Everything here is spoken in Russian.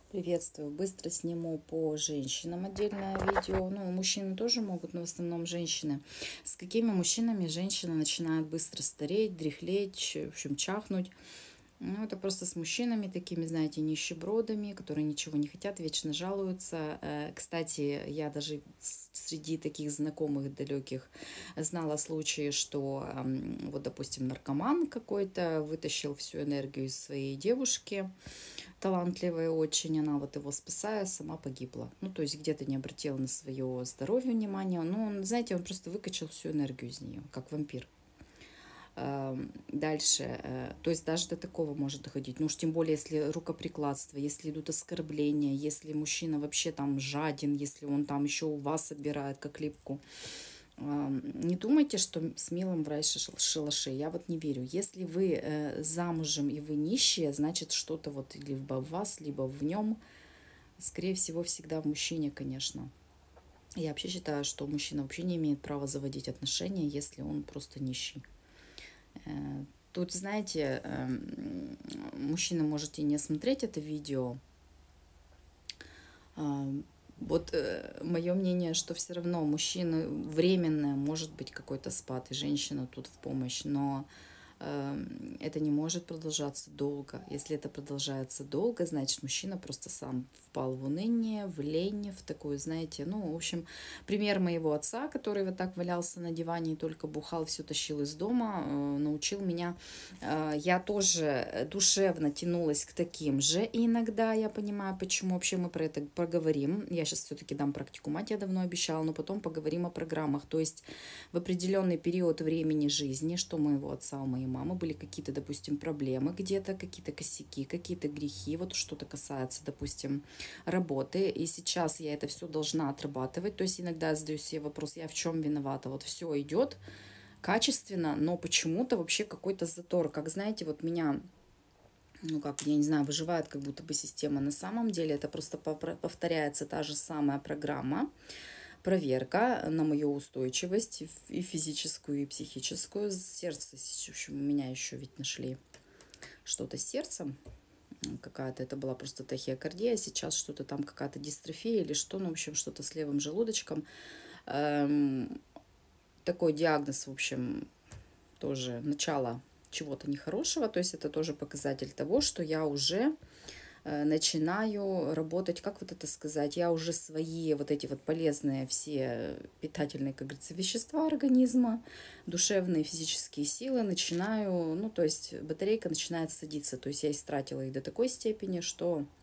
Приветствую. Быстро сниму по женщинам отдельное видео. Ну, мужчины тоже могут, но в основном женщины. С какими мужчинами женщина начинает быстро стареть, дряхлеть, в общем, чахнуть. Ну, это просто с мужчинами такими, знаете, нищебродами, которые ничего не хотят, вечно жалуются. Кстати, я даже среди таких знакомых далеких знала случаи, что вот, допустим, наркоман какой-то вытащил всю энергию из своей девушки, талантливая очень, она вот его спасая, сама погибла. Ну, то есть где-то не обратила на свое здоровье внимания. Ну, он, знаете, он просто выкачал всю энергию из нее, как вампир. Дальше, то есть даже до такого может доходить. Ну уж тем более, если рукоприкладство, если идут оскорбления, если мужчина вообще там жаден, если он там еще у вас отбирает как липку. Не думайте, что с милым в рай шалаши. Я вот не верю. Если вы замужем и вы нищие, значит что-то вот либо в вас, либо в нем. Скорее всего, всегда в мужчине, конечно. Я вообще считаю, что мужчина вообще не имеет права заводить отношения, если он просто нищий. Тут, знаете, мужчины, можете не смотреть это видео. Вот мое мнение, что все равно мужчины временное может быть какой-то спад, и женщина тут в помощь, но это не может продолжаться долго. Если это продолжается долго, значит, мужчина просто сам впал в уныние, в лень, в такую, знаете, ну, в общем, пример моего отца, который вот так валялся на диване и только бухал, все тащил из дома, научил меня. Я тоже душевно тянулась к таким же, и иногда я понимаю, почему. Вообще мы про это поговорим. Я сейчас все-таки дам практику мать, я давно обещала, но потом поговорим о программах. То есть в определенный период времени жизни, что у моего отца, у моей мамы были какие-то, допустим, проблемы где-то, какие-то косяки, какие-то грехи, вот что-то касается, допустим, работы, и сейчас я это все должна отрабатывать, то есть иногда задаю себе вопрос, я в чем виновата, вот все идет качественно, но почему-то вообще какой-то затор, как знаете, вот меня, ну как, я не знаю, выживает как будто бы система, на самом деле это просто повторяется та же самая программа, проверка на мою устойчивость и физическую, и психическую. Сердце, в общем, у меня еще ведь нашли что-то с сердцем. Какая-то, это была просто тахикардия, сейчас что-то там, какая-то дистрофия или что, ну, в общем, что-то с левым желудочком. Такой диагноз, в общем, тоже начало чего-то нехорошего, то есть это тоже показатель того, что я уже начинаю работать, как вот это сказать, я уже свои вот эти вот полезные все питательные, как говорится, вещества организма, душевные, физические силы начинаю, ну, то есть батарейка начинает садиться, то есть я истратила их до такой степени, что